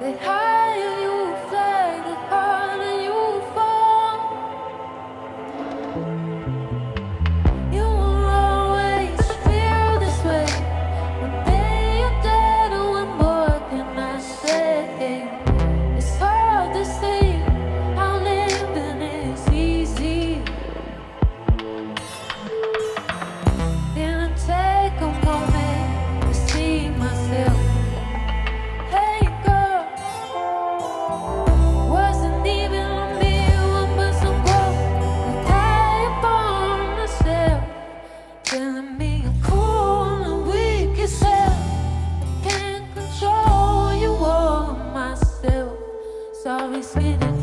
The higher you fly, the harder you fall. You will always feel this way. One day you're dead, and what more can I say? It's hard to say how living is easy. Can I take a moment to see myself? Hey girl, wasn't even a meal, but some growth. I upon myself, telling me I'm cool and weak as hell. Can't control you or myself. Sorry, skinny